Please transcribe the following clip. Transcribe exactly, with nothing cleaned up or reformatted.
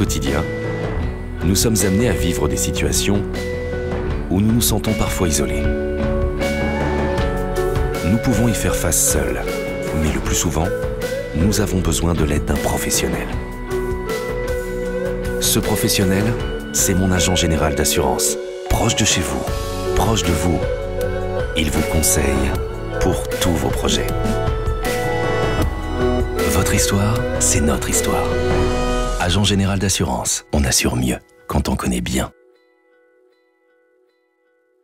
quotidien, nous sommes amenés à vivre des situations où nous nous sentons parfois isolés. Nous pouvons y faire face seuls, mais le plus souvent, nous avons besoin de l'aide d'un professionnel. Ce professionnel, c'est mon agent général d'assurance, proche de chez vous, proche de vous. Il vous conseille pour tous vos projets. Votre histoire, c'est notre histoire. Agent général d'assurance, on assure mieux quand on connaît bien.